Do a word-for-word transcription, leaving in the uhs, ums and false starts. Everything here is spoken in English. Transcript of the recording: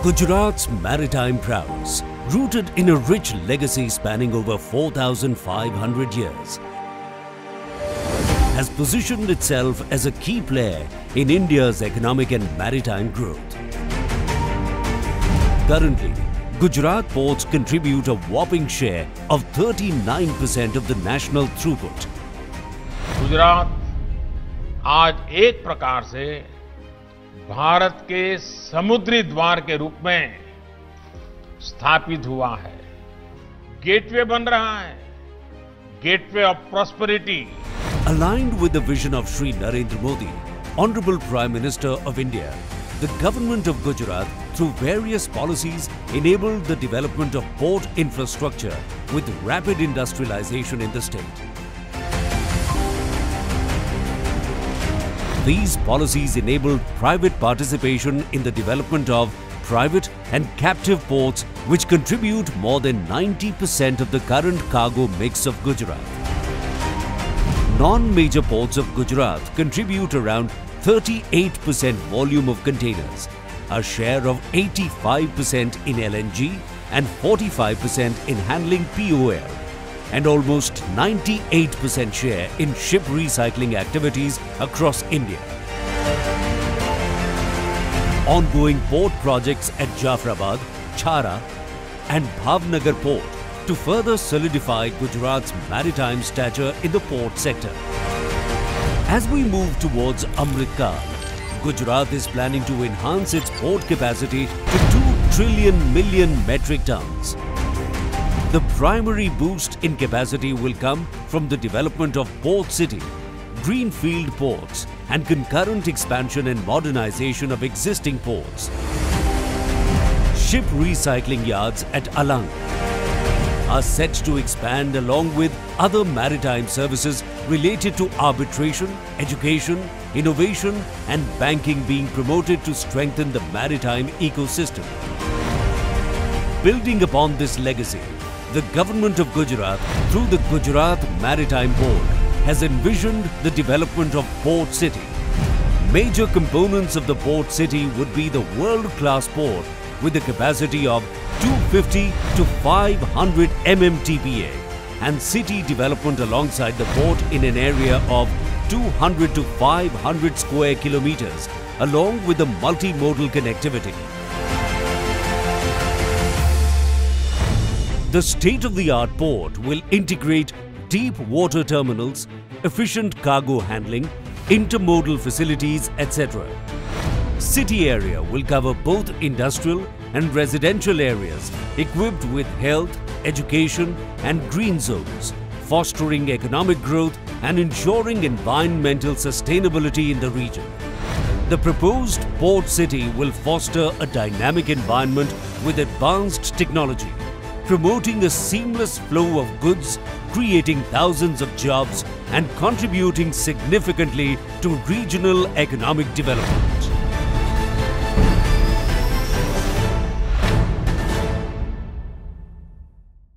Gujarat's maritime prowess, rooted in a rich legacy spanning over four thousand five hundred years, has positioned itself as a key player in India's economic and maritime growth. Currently, Gujarat ports contribute a whopping share of thirty-nine percent of the national throughput. Gujarat आज एक प्रकार से भारत के समुद्री द्वार के रूप में स्थापित हुआ है, गेटवे बन रहा है, gateway of prosperity. Aligned with the vision of Shri Narendra Modi, Honorable Prime Minister of India, the government of Gujarat, through various policies, enabled the development of port infrastructure with rapid industrialization in the state. These policies enabled private participation in the development of private and captive ports, which contribute more than ninety percent of the current cargo mix of Gujarat. Non-major ports of Gujarat contribute around thirty-eight percent volume of containers, a share of eighty-five percent in L N G and forty-five percent in handling P O L, and almost ninety-eight percent share in ship recycling activities across India. Ongoing port projects at Jafrabad, Chhara and Bhavnagar port to further solidify Gujarat's maritime stature in the port sector. As we move towards Amrit Kaal, Gujarat is planning to enhance its port capacity to two trillion million metric tons. The primary boost in capacity will come from the development of Port City, greenfield ports and concurrent expansion and modernization of existing ports. Ship recycling yards at Alang are set to expand along with other maritime services related to arbitration, education, innovation and banking being promoted to strengthen the maritime ecosystem. Building upon this legacy, the government of Gujarat, through the Gujarat Maritime Board, has envisioned the development of Port City. Major components of the Port City would be the world-class port with a capacity of two hundred fifty to five hundred million T P A and city development alongside the port in an area of two hundred to five hundred square kilometers along with the multimodal connectivity. The state-of-the-art port will integrate deep water terminals, efficient cargo handling, intermodal facilities, et cetera. City area will cover both industrial and residential areas equipped with health, education and green zones, fostering economic growth and ensuring environmental sustainability in the region. The proposed port city will foster a dynamic environment with advanced technology, promoting a seamless flow of goods, creating thousands of jobs and contributing significantly to regional economic development.